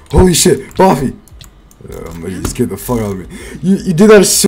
Holy shit, Buffy! You scared the fuck out of me. You did that